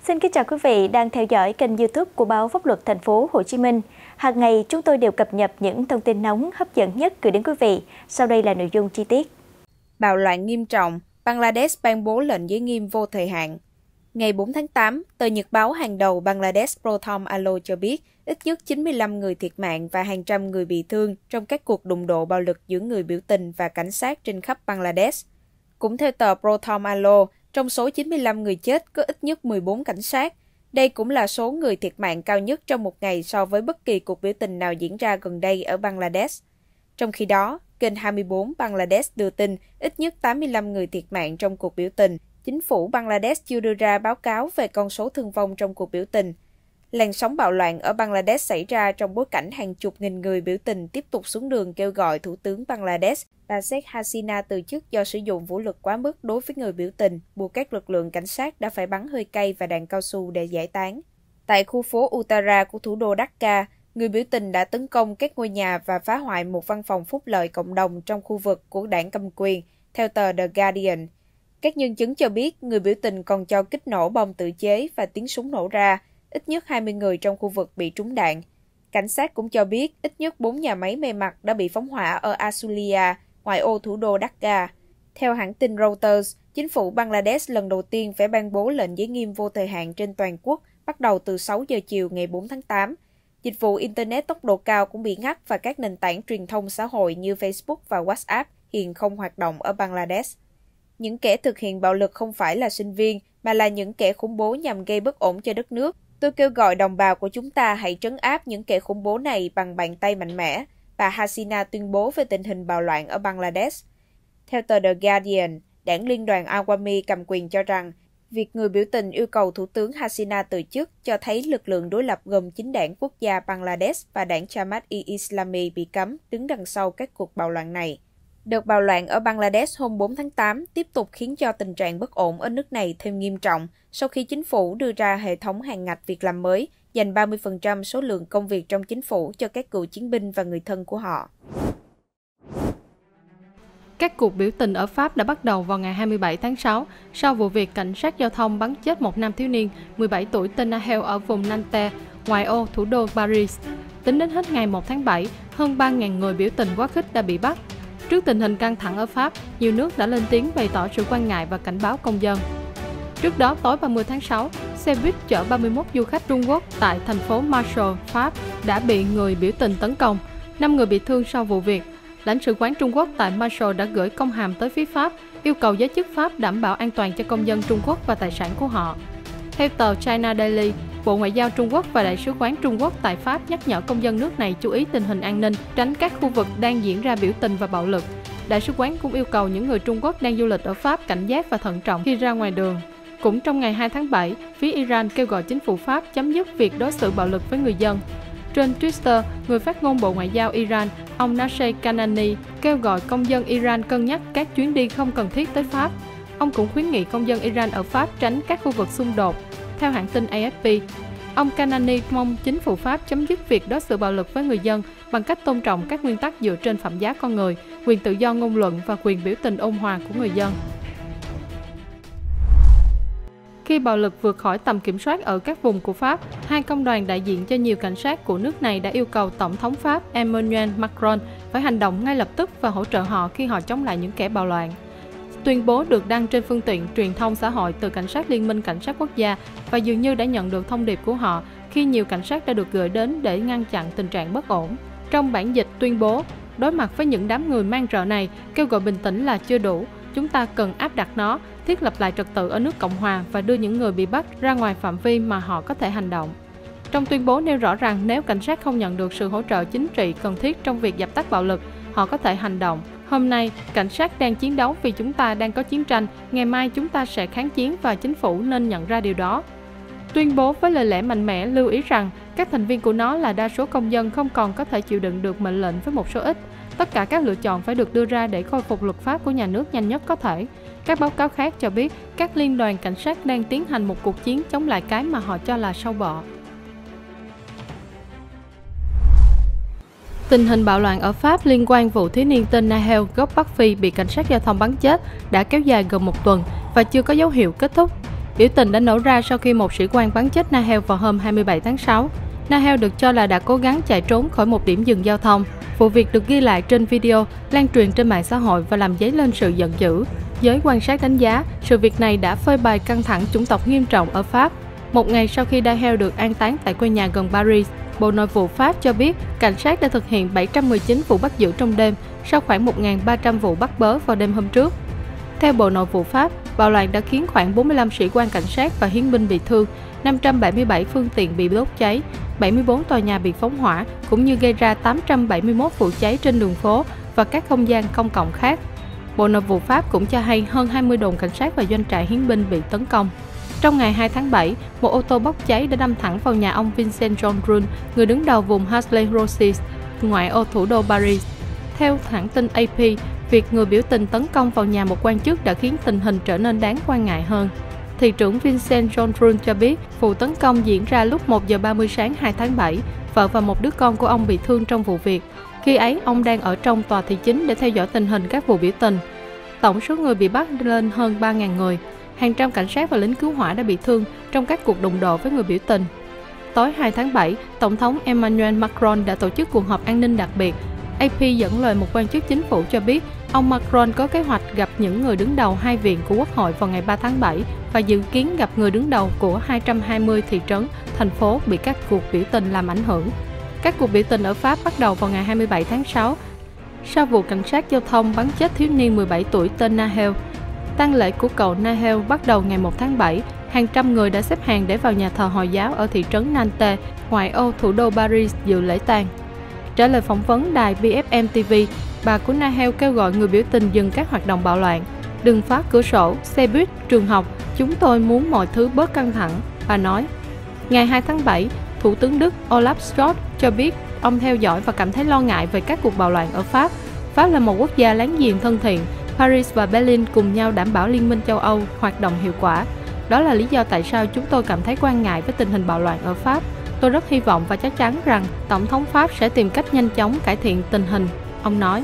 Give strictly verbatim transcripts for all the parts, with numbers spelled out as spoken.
Xin kính chào quý vị đang theo dõi kênh YouTube của báo Pháp luật Thành phố Hồ Chí Minh. Hàng ngày chúng tôi đều cập nhật những thông tin nóng hấp dẫn nhất gửi đến quý vị. Sau đây là nội dung chi tiết. Bạo loạn nghiêm trọng, Bangladesh ban bố lệnh giới nghiêm vô thời hạn. Ngày bốn tháng tám, tờ nhật báo hàng đầu Bangladesh Prothom Alo cho biết ít nhất chín mươi lăm người thiệt mạng và hàng trăm người bị thương trong các cuộc đụng độ bạo lực giữa người biểu tình và cảnh sát trên khắp Bangladesh. Cũng theo tờ Prothom Alo, trong số chín mươi lăm người chết có ít nhất mười bốn cảnh sát. Đây cũng là số người thiệt mạng cao nhất trong một ngày so với bất kỳ cuộc biểu tình nào diễn ra gần đây ở Bangladesh. Trong khi đó, kênh hai mươi bốn Bangladesh đưa tin ít nhất tám mươi lăm người thiệt mạng trong cuộc biểu tình. Chính phủ Bangladesh chưa đưa ra báo cáo về con số thương vong trong cuộc biểu tình. Làn sóng bạo loạn ở Bangladesh xảy ra trong bối cảnh hàng chục nghìn người biểu tình tiếp tục xuống đường kêu gọi Thủ tướng Bangladesh bà Sheikh Hasina từ chức do sử dụng vũ lực quá mức đối với người biểu tình, buộc các lực lượng cảnh sát đã phải bắn hơi cay và đạn cao su để giải tán. Tại khu phố Uttara của thủ đô Dhaka, người biểu tình đã tấn công các ngôi nhà và phá hoại một văn phòng phúc lợi cộng đồng trong khu vực của đảng cầm quyền, theo tờ The Guardian. Các nhân chứng cho biết người biểu tình còn cho kích nổ bom tự chế và tiếng súng nổ ra. Ít nhất hai mươi người trong khu vực bị trúng đạn. Cảnh sát cũng cho biết ít nhất bốn nhà máy may mặc đã bị phóng hỏa ở Asulia, ngoại ô thủ đô Dhaka. Theo hãng tin Reuters, chính phủ Bangladesh lần đầu tiên phải ban bố lệnh giới nghiêm vô thời hạn trên toàn quốc bắt đầu từ sáu giờ chiều ngày bốn tháng tám. Dịch vụ Internet tốc độ cao cũng bị ngắt và các nền tảng truyền thông xã hội như Facebook và WhatsApp hiện không hoạt động ở Bangladesh. Những kẻ thực hiện bạo lực không phải là sinh viên, mà là những kẻ khủng bố nhằm gây bất ổn cho đất nước. Tôi kêu gọi đồng bào của chúng ta hãy trấn áp những kẻ khủng bố này bằng bàn tay mạnh mẽ, bà Hasina tuyên bố về tình hình bạo loạn ở Bangladesh. Theo tờ The Guardian, đảng Liên đoàn Awami cầm quyền cho rằng việc người biểu tình yêu cầu Thủ tướng Hasina từ chức cho thấy lực lượng đối lập gồm chính đảng Quốc gia Bangladesh và đảng Jamaat-e-Islami bị cấm đứng đằng sau các cuộc bạo loạn này. Đợt bạo loạn ở Bangladesh hôm bốn tháng tám tiếp tục khiến cho tình trạng bất ổn ở nước này thêm nghiêm trọng sau khi chính phủ đưa ra hệ thống hạn ngạch việc làm mới, dành ba mươi phần trăm số lượng công việc trong chính phủ cho các cựu chiến binh và người thân của họ. Các cuộc biểu tình ở Pháp đã bắt đầu vào ngày hai mươi bảy tháng sáu sau vụ việc cảnh sát giao thông bắn chết một nam thiếu niên mười bảy tuổi tên Nahel ở vùng Nantes, ngoại ô thủ đô Paris. Tính đến hết ngày một tháng bảy, hơn ba nghìn người biểu tình quá khích đã bị bắt. Trước tình hình căng thẳng ở Pháp, nhiều nước đã lên tiếng bày tỏ sự quan ngại và cảnh báo công dân. Trước đó, tối ba mươi tháng sáu, xe buýt chở ba mươi mốt du khách Trung Quốc tại thành phố Marseille, Pháp đã bị người biểu tình tấn công. năm người bị thương sau vụ việc. Lãnh sự quán Trung Quốc tại Marseille đã gửi công hàm tới phía Pháp, yêu cầu giới chức Pháp đảm bảo an toàn cho công dân Trung Quốc và tài sản của họ. Theo tờ China Daily, Bộ Ngoại giao Trung Quốc và Đại sứ quán Trung Quốc tại Pháp nhắc nhở công dân nước này chú ý tình hình an ninh, tránh các khu vực đang diễn ra biểu tình và bạo lực. Đại sứ quán cũng yêu cầu những người Trung Quốc đang du lịch ở Pháp cảnh giác và thận trọng khi ra ngoài đường. Cũng trong ngày hai tháng bảy, phía Iran kêu gọi chính phủ Pháp chấm dứt việc đối xử bạo lực với người dân. Trên Twitter, người phát ngôn Bộ Ngoại giao Iran, ông Nasser Kanani, kêu gọi công dân Iran cân nhắc các chuyến đi không cần thiết tới Pháp. Ông cũng khuyến nghị công dân Iran ở Pháp tránh các khu vực xung đột. Theo hãng tin A F P, ông Kanani mong chính phủ Pháp chấm dứt việc đối xử bạo lực với người dân bằng cách tôn trọng các nguyên tắc dựa trên phẩm giá con người, quyền tự do ngôn luận và quyền biểu tình ôn hòa của người dân. Khi bạo lực vượt khỏi tầm kiểm soát ở các vùng của Pháp, hai công đoàn đại diện cho nhiều cảnh sát của nước này đã yêu cầu Tổng thống Pháp Emmanuel Macron phải hành động ngay lập tức và hỗ trợ họ khi họ chống lại những kẻ bạo loạn. Tuyên bố được đăng trên phương tiện truyền thông xã hội từ Cảnh sát Liên minh Cảnh sát Quốc gia và dường như đã nhận được thông điệp của họ khi nhiều cảnh sát đã được gửi đến để ngăn chặn tình trạng bất ổn. Trong bản dịch tuyên bố, đối mặt với những đám người mang rợ này, kêu gọi bình tĩnh là chưa đủ. Chúng ta cần áp đặt nó, thiết lập lại trật tự ở nước Cộng hòa và đưa những người bị bắt ra ngoài phạm vi mà họ có thể hành động. Trong tuyên bố nêu rõ rằng nếu cảnh sát không nhận được sự hỗ trợ chính trị cần thiết trong việc dập tắt bạo lực, họ có thể hành động. Hôm nay, cảnh sát đang chiến đấu vì chúng ta đang có chiến tranh, ngày mai chúng ta sẽ kháng chiến và chính phủ nên nhận ra điều đó. Tuyên bố với lời lẽ mạnh mẽ lưu ý rằng các thành viên của nó là đa số công dân không còn có thể chịu đựng được mệnh lệnh với một số ít. Tất cả các lựa chọn phải được đưa ra để khôi phục luật pháp của nhà nước nhanh nhất có thể. Các báo cáo khác cho biết các liên đoàn cảnh sát đang tiến hành một cuộc chiến chống lại cái mà họ cho là sâu bọ. Tình hình bạo loạn ở Pháp liên quan vụ thiếu niên tên Nahel gốc Bắc Phi bị cảnh sát giao thông bắn chết đã kéo dài gần một tuần và chưa có dấu hiệu kết thúc. Biểu tình đã nổ ra sau khi một sĩ quan bắn chết Nahel vào hôm hai mươi bảy tháng sáu. Nahel được cho là đã cố gắng chạy trốn khỏi một điểm dừng giao thông. Vụ việc được ghi lại trên video, lan truyền trên mạng xã hội và làm dấy lên sự giận dữ. Giới quan sát đánh giá, sự việc này đã phơi bày căng thẳng chủng tộc nghiêm trọng ở Pháp. Một ngày sau khi Nahel được an táng tại quê nhà gần Paris, Bộ Nội vụ Pháp cho biết cảnh sát đã thực hiện bảy trăm mười chín vụ bắt giữ trong đêm, sau khoảng một nghìn ba trăm vụ bắt bớ vào đêm hôm trước. Theo Bộ Nội vụ Pháp, bạo loạn đã khiến khoảng bốn mươi lăm sĩ quan cảnh sát và hiến binh bị thương, năm trăm bảy mươi bảy phương tiện bị đốt cháy, bảy mươi tư tòa nhà bị phóng hỏa, cũng như gây ra tám trăm bảy mươi mốt vụ cháy trên đường phố và các không gian công cộng khác. Bộ Nội vụ Pháp cũng cho hay hơn hai mươi đồn cảnh sát và doanh trại hiến binh bị tấn công. Trong ngày hai tháng bảy, một ô tô bốc cháy đã đâm thẳng vào nhà ông Vincent Jean, người đứng đầu vùng Harley-Rossis, ngoại ô thủ đô Paris. Theo hãng tin A P, việc người biểu tình tấn công vào nhà một quan chức đã khiến tình hình trở nên đáng quan ngại hơn. Thị trưởng Vincent Jean cho biết vụ tấn công diễn ra lúc một giờ ba mươi sáng hai tháng bảy. Vợ và một đứa con của ông bị thương trong vụ việc. Khi ấy, ông đang ở trong tòa thị chính để theo dõi tình hình các vụ biểu tình. Tổng số người bị bắt lên hơn ba nghìn người. Hàng trăm cảnh sát và lính cứu hỏa đã bị thương trong các cuộc đụng độ với người biểu tình. Tối hai tháng bảy, Tổng thống Emmanuel Macron đã tổ chức cuộc họp an ninh đặc biệt. A P dẫn lời một quan chức chính phủ cho biết ông Macron có kế hoạch gặp những người đứng đầu hai viện của Quốc hội vào ngày ba tháng bảy và dự kiến gặp người đứng đầu của hai trăm hai mươi thị trấn, thành phố bị các cuộc biểu tình làm ảnh hưởng. Các cuộc biểu tình ở Pháp bắt đầu vào ngày hai mươi bảy tháng sáu, sau vụ cảnh sát giao thông bắn chết thiếu niên mười bảy tuổi tên Nahel. Tang lễ của cậu Nahel bắt đầu ngày một tháng bảy. Hàng trăm người đã xếp hàng để vào nhà thờ Hồi giáo ở thị trấn Nantes, ngoại ô thủ đô Paris dự lễ tang. Trả lời phỏng vấn đài B F M T V, bà của Nahel kêu gọi người biểu tình dừng các hoạt động bạo loạn. Đừng phá cửa sổ, xe buýt, trường học, chúng tôi muốn mọi thứ bớt căng thẳng, bà nói. Ngày hai tháng bảy, Thủ tướng Đức Olaf Scholz cho biết ông theo dõi và cảm thấy lo ngại về các cuộc bạo loạn ở Pháp. Pháp là một quốc gia láng giềng thân thiện. Paris và Berlin cùng nhau đảm bảo Liên minh châu Âu hoạt động hiệu quả. Đó là lý do tại sao chúng tôi cảm thấy quan ngại với tình hình bạo loạn ở Pháp. Tôi rất hy vọng và chắc chắn rằng Tổng thống Pháp sẽ tìm cách nhanh chóng cải thiện tình hình, ông nói.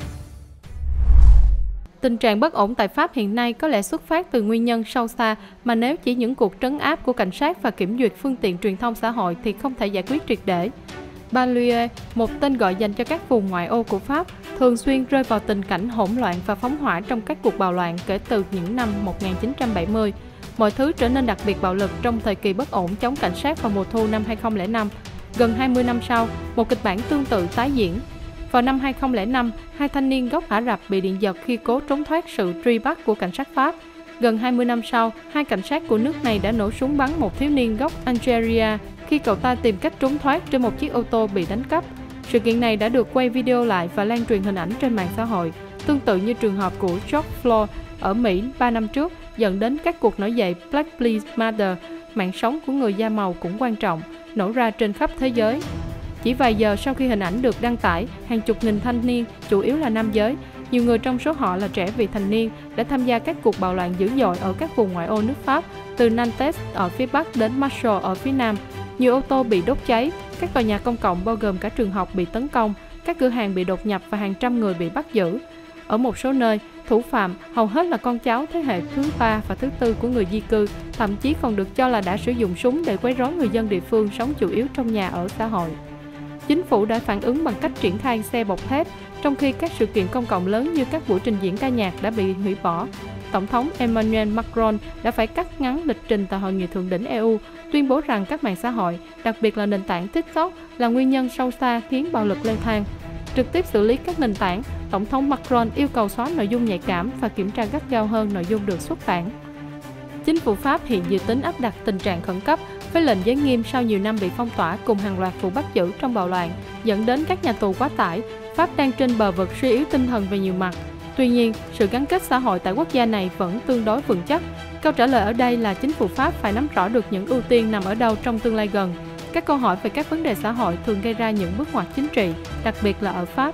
Tình trạng bất ổn tại Pháp hiện nay có lẽ xuất phát từ nguyên nhân sâu xa mà nếu chỉ những cuộc trấn áp của cảnh sát và kiểm duyệt phương tiện truyền thông xã hội thì không thể giải quyết triệt để. Banlieue, một tên gọi dành cho các vùng ngoại ô của Pháp, thường xuyên rơi vào tình cảnh hỗn loạn và phóng hỏa trong các cuộc bạo loạn kể từ những năm một nghìn chín trăm bảy mươi. Mọi thứ trở nên đặc biệt bạo lực trong thời kỳ bất ổn chống cảnh sát vào mùa thu năm hai nghìn không trăm lẻ năm. Gần hai mươi năm sau, một kịch bản tương tự tái diễn. Vào năm hai nghìn không trăm lẻ năm, hai thanh niên gốc Ả Rập bị điện giật khi cố trốn thoát sự truy bắt của cảnh sát Pháp. Gần hai mươi năm sau, hai cảnh sát của nước này đã nổ súng bắn một thiếu niên gốc Algeria khi cậu ta tìm cách trốn thoát trên một chiếc ô tô bị đánh cắp. Sự kiện này đã được quay video lại và lan truyền hình ảnh trên mạng xã hội, tương tự như trường hợp của George Floyd ở Mỹ ba năm trước, dẫn đến các cuộc nổi dậy Black Lives Matter. Mạng sống của người da màu cũng quan trọng, nổ ra trên khắp thế giới. Chỉ vài giờ sau khi hình ảnh được đăng tải, hàng chục nghìn thanh niên, chủ yếu là nam giới, nhiều người trong số họ là trẻ vị thành niên, đã tham gia các cuộc bạo loạn dữ dội ở các vùng ngoại ô nước Pháp, từ Nantes ở phía bắc đến Marseille ở phía nam. Nhiều ô tô bị đốt cháy, các tòa nhà công cộng bao gồm cả trường học bị tấn công, các cửa hàng bị đột nhập và hàng trăm người bị bắt giữ. Ở một số nơi, thủ phạm hầu hết là con cháu thế hệ thứ ba và thứ tư của người di cư, thậm chí còn được cho là đã sử dụng súng để quấy rối người dân địa phương sống chủ yếu trong nhà ở xã hội. Chính phủ đã phản ứng bằng cách triển khai xe bọc thép, trong khi các sự kiện công cộng lớn như các buổi trình diễn ca nhạc đã bị hủy bỏ. Tổng thống Emmanuel Macron đã phải cắt ngắn lịch trình tại Hội nghị thượng đỉnh E U, tuyên bố rằng các mạng xã hội, đặc biệt là nền tảng TikTok, là nguyên nhân sâu xa khiến bạo lực leo thang. Trực tiếp xử lý các nền tảng, Tổng thống Macron yêu cầu xóa nội dung nhạy cảm và kiểm tra gắt gao hơn nội dung được xuất bản. Chính phủ Pháp hiện dự tính áp đặt tình trạng khẩn cấp với lệnh giới nghiêm sau nhiều năm bị phong tỏa cùng hàng loạt vụ bắt giữ trong bạo loạn, dẫn đến các nhà tù quá tải. Pháp đang trên bờ vực suy yếu tinh thần về nhiều mặt. Tuy nhiên, sự gắn kết xã hội tại quốc gia này vẫn tương đối vững chắc. Câu trả lời ở đây là chính phủ Pháp phải nắm rõ được những ưu tiên nằm ở đâu trong tương lai gần. Các câu hỏi về các vấn đề xã hội thường gây ra những bước ngoặt chính trị, đặc biệt là ở Pháp.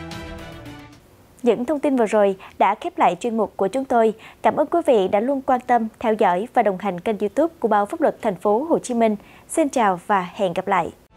Những thông tin vừa rồi đã khép lại chuyên mục của chúng tôi. Cảm ơn quý vị đã luôn quan tâm, theo dõi và đồng hành kênh YouTube của Báo Pháp luật Thành phố Hồ Chí Minh. Xin chào và hẹn gặp lại.